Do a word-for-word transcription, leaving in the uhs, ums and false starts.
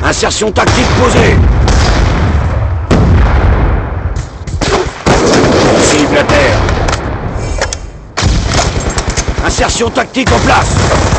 Insertion tactique posée. Cible à terre. Insertion tactique en place.